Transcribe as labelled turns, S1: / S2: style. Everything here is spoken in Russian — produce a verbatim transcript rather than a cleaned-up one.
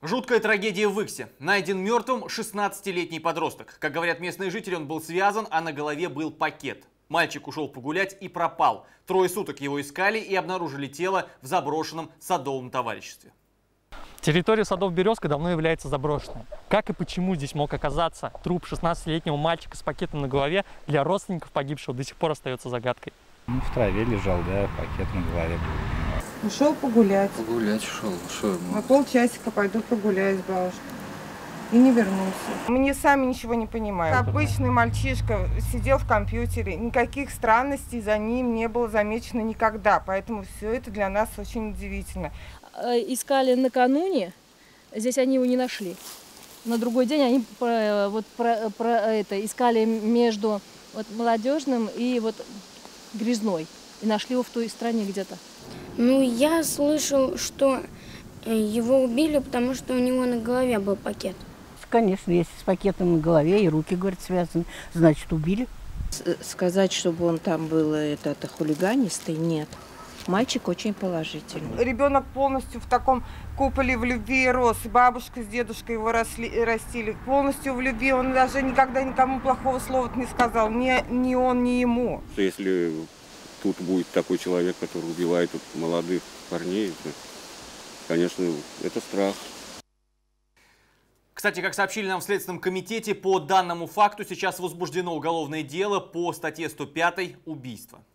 S1: Жуткая трагедия в Иксе. Найден мертвым шестнадцатилетний подросток. Как говорят местные жители, он был связан, а на голове был пакет. Мальчик ушел погулять и пропал. Трое суток его искали и обнаружили тело в заброшенном садовом товариществе.
S2: Территория садов Березка давно является заброшенной. Как и почему здесь мог оказаться труп шестнадцатилетнего мальчика с пакетом на голове, для родственников погибшего до сих пор остается загадкой.
S3: Ну, в траве лежал, да, пакет на голове.
S4: Ушел погулять.
S5: Погулять ушел. Что
S4: На полчасика пойду погуляю с бабушкой. И не вернулся.
S6: Мы сами ничего не понимаем. Обычный мальчишка сидел в компьютере. Никаких странностей за ним не было замечено никогда. Поэтому все это для нас очень удивительно.
S7: Искали накануне, здесь они его не нашли. На другой день они про, вот, про, про это, искали между вот, Молодежным и вот, Грязной. И нашли его в той стране где-то.
S8: Ну, я слышал, что его убили, потому что у него на голове был пакет.
S9: Конечно, если с пакетом на голове и руки, говорят, связаны, значит, убили.
S10: Сказать, чтобы он там был этот хулиганистый, нет. Мальчик очень положительный.
S6: Ребенок полностью в таком куполе в любви рос. И бабушка с дедушкой его росли, растили полностью в любви. Он даже никогда никому плохого слова не сказал. Ни, ни он, ни ему.
S11: Если тут будет такой человек, который убивает тут молодых парней, то, конечно, это страх.
S1: Кстати, как сообщили нам в Следственном комитете, по данному факту сейчас возбуждено уголовное дело по статье сто пять «Убийство».